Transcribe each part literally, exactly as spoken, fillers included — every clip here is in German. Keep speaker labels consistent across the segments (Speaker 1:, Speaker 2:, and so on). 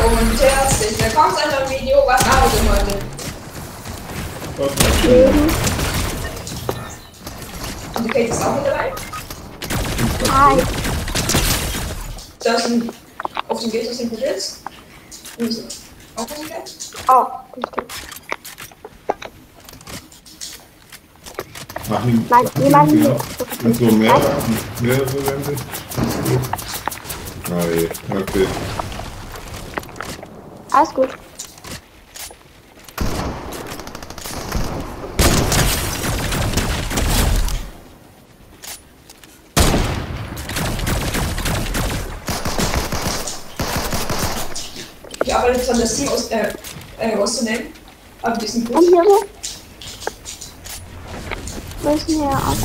Speaker 1: und herzlich willkommen zu einem Video. Was machen wir heute?
Speaker 2: Mhm.
Speaker 1: Und die Kate ist auch mit dabei.
Speaker 2: Hi.
Speaker 1: Da ist ein auf dem Weg, das hinten ist. Wieso? Auch nicht mehr?
Speaker 2: Oh, gut.
Speaker 3: Machen,
Speaker 2: Nein, niemand.
Speaker 3: ja. Und so mehr, mehrere Wände. Nein, okay.
Speaker 2: Alles gut.
Speaker 1: Ich arbeite jetzt an das Team aus, äh, äh, rauszunehmen. Aber die sind
Speaker 2: Und
Speaker 1: gut.
Speaker 2: hier so? Müssen wir aufpassen.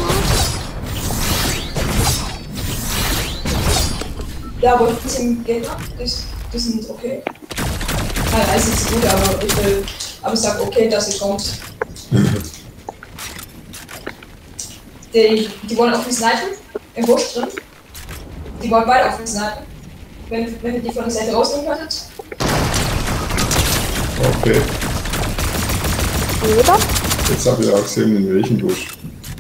Speaker 1: Ja, aber ein bisschen Gegner, die, die sind okay. Nein, es ist nicht gut, aber ich will, aber ich sag okay, dass sie kommt. Die, die wollen auf mich snipen, im Busch drin. Die wollen beide auf mich snipen. Wenn, wenn ihr die von der Seite rausnehmen könntet.
Speaker 3: Okay,
Speaker 2: Jeder?
Speaker 3: jetzt habe ich auch gesehen, in welchem Busch.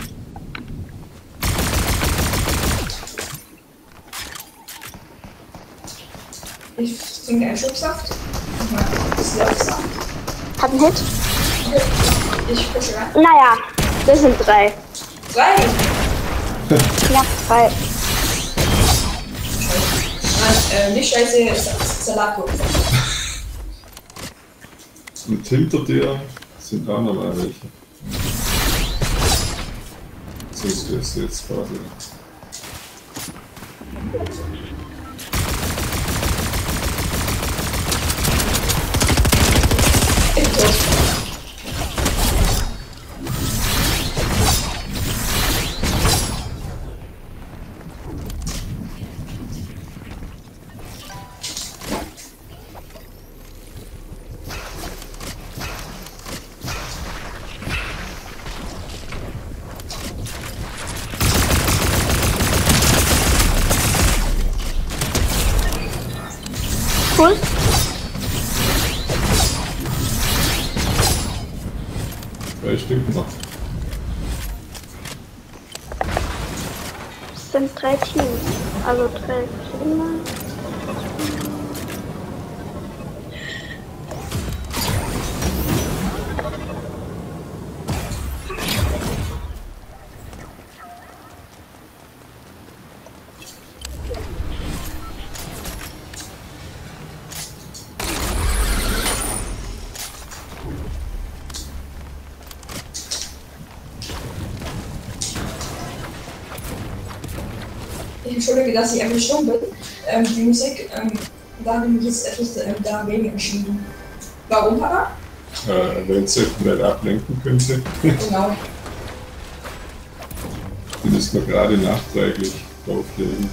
Speaker 1: Ich trinke einen Schubsaft. Nochmal, das ist Saft.
Speaker 2: Hat einen Hit?
Speaker 1: Ich pushe rein.
Speaker 2: Naja, das sind drei.
Speaker 1: Zwei!
Speaker 2: Ja, drei.
Speaker 1: Nein, äh, nicht scheiße, Salatgurke.
Speaker 3: Und hinter dir sind auch noch mal welche. So ist das jetzt quasi.
Speaker 1: Ich bin tot.
Speaker 2: Cool.
Speaker 3: Drei Stück noch.
Speaker 2: Es sind drei Teams. Also drei Teams.
Speaker 1: Ich entschuldige, dass ich einfach stumm bin. Ähm, die Musik, ähm, da habe ich mich jetzt etwas ähm, dagegen entschieden. Warum, Papa?
Speaker 3: Äh, wenn sie nicht ablenken könnte,
Speaker 1: Genau.
Speaker 3: die müssen wir gerade nachträglich drauflegen.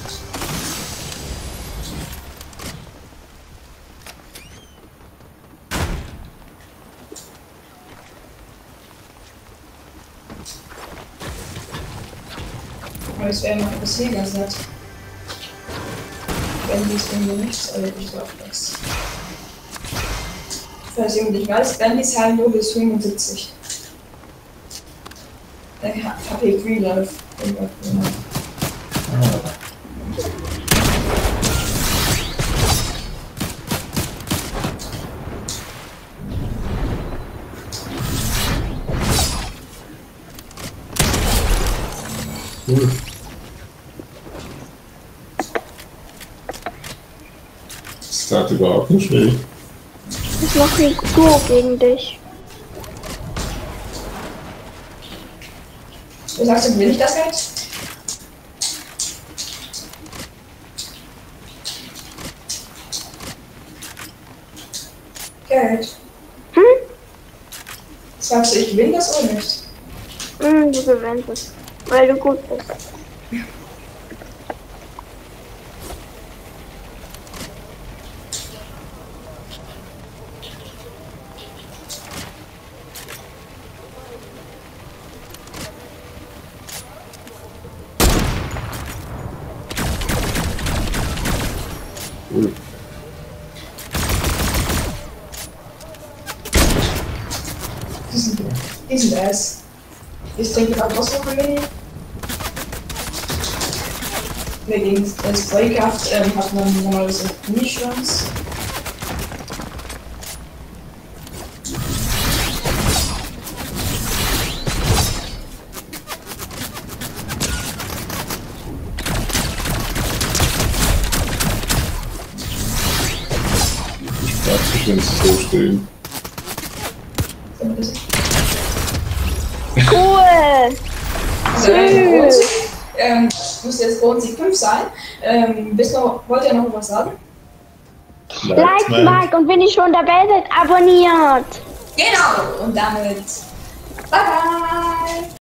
Speaker 1: Aber es wäre noch etwas hier ganz nett. Wenn dies irgendwo nichts, also ich glaube nichts. Falls jemand nicht weiß, Bandys heilen nur bis fünfundsiebzig. Äh, H P Free Life.
Speaker 3: Cool. Das tat überhaupt nicht weh.
Speaker 2: Ich mache ein Duo gegen dich.
Speaker 1: Du sagst, du will ich das jetzt? Geld.
Speaker 2: Hm?
Speaker 1: Sagst du, ich will das oder nicht?
Speaker 2: Hm, du gewinnst es. Weil du gut bist.
Speaker 3: Cool.
Speaker 1: Die sind, die sind Eis. Ich trinke gerade Wasser von mir. Gegen das Spraykraft ähm, hat man normalerweise nie Chance.
Speaker 3: Ich frag mich, wenn sie so stehen.
Speaker 2: Cool!
Speaker 1: Also, ähm, und, ähm, muss jetzt bei uns fünf sein. Ähm, wisst noch, wollt ihr noch was sagen?
Speaker 2: Like, Mike, und wenn ihr schon dabei seid, abonniert!
Speaker 1: Genau, und damit bye bye!